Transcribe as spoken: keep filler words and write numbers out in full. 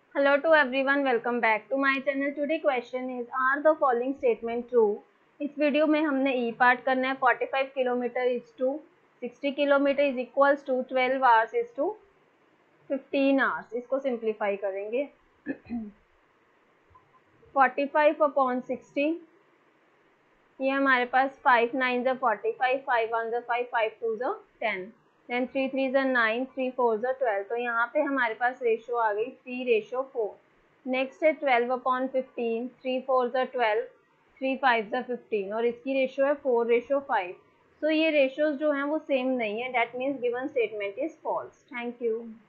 Hello to everyone, welcome back to my channel. Today question is, are the following statement true? इस video में हमने E part करना है. forty-five kilometre is to sixty kilometre is equals to twelve hours is to fifteen hours. इसको simplify करेंगे. forty-five upon sixty, ये हमारे पास five nines are forty-five, five ones are five, five twos are ten, then three threes are nine, three fours are twelve. तो यहाँ पे हमारे पास ratio आ गई three रेशो four. नेक्स्ट है twelve upon fifteen, three fours are twelve, three fives are fifteen, और इसकी ratio है four रेशो five. सो ये रेशोज जो हैं वो सेम नहीं है. That means given statement is false. Thank you.